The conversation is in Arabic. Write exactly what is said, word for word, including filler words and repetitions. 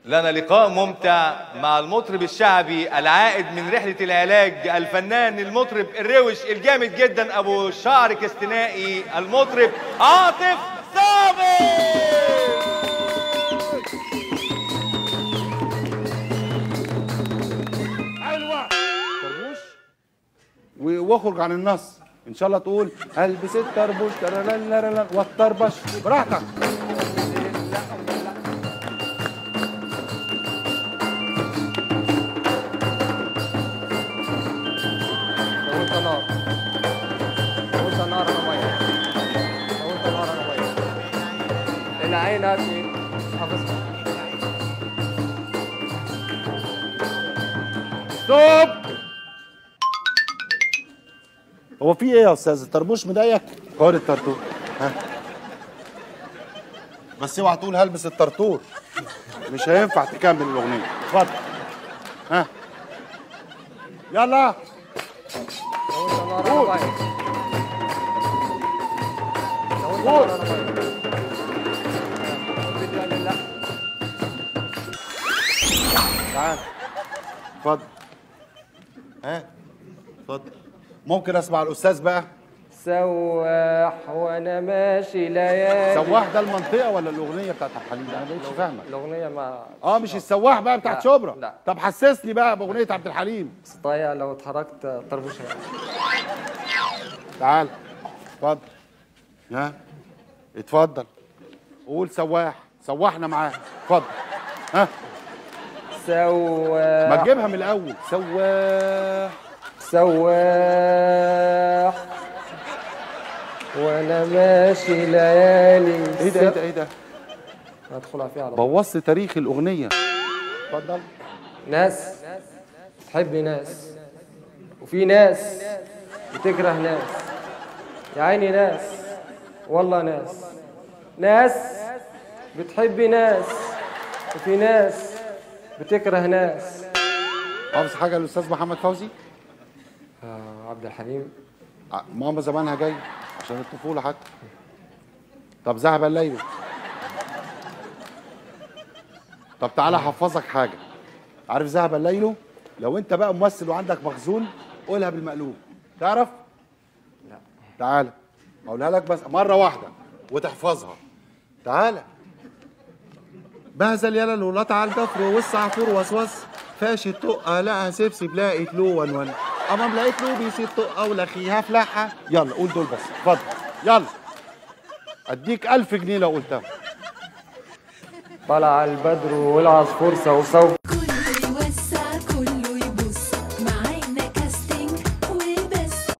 لنا لقاء ممتع مع المطرب الشعبي العائد من رحلة العلاج، الفنان المطرب الروش الجامد جدا أبو شعر كاستنائي، المطرب عاطف صابر. حلوة طربوش واخرج عن النص ان شاء الله. تقول البس الطربوش والطربش براحتك. نار قلت نار انا ميه قلت نار انا ميه العين هاتي حافظها. ستوب. هو في ايه يا استاذ؟ الطربوش مضايقك؟ خد الطرطور. ها بس اوعى تقول هلبس الطرطور، مش هينفع تكمل الاغنيه. اتفضل. ها يلا. قول. قول. تعال. اتفضل. ها اتفضل. ممكن اسمع الاستاذ بقى؟ سواح وانا ماشي ليالي. سواح ده المنطقه ولا الاغنيه بتاعت عبد الحليم؟ انا ما بقتش فاهمك. الاغنيه ما اه مش السواح بقى بتاعت شبرا. لا. طب حسسني بقى باغنيه عبد الحليم. سطايا لو اتحركت طربوش. تعال. اتفضل. ها اتفضل. قول سواح. سواحنا معاه. اتفضل. ها سواح. ما تجيبها من الاول. سواح. سواح وانا ماشي ليالي. ايه ده ايه ده ايه ده؟ هدخلها فيها على طول. بوظت تاريخ الاغنيه. اتفضل. ناس تحب ناس وفي ناس بتكره ناس. يا عيني ناس والله ناس. ناس بتحب ناس وفي ناس بتكره ناس. حافظ حاجه للاستاذ محمد فوزي؟ آه عبد الحليم. ماما زمانها جاي عشان الطفوله حتى. طب ذهب الليل. طب تعالى احفظك حاجه. عارف ذهب الليل؟ لو انت بقى ممثل وعندك مخزون قولها بالمقلوب. تعرف؟ لا. تعالى اقولها لك بس مره واحده وتحفظها. تعالى. بهزل يلا الولات على الجفر والصعفور وسوس فاش الطقه لقى سبسب لقيت له ونون امام لقيت له بيسي الطقه ولخيها فلحه. يلا قول دول بس. اتفضل. يلا اديك ألف جنيه لو قلتها. طلع البدر والعصفور صوصو.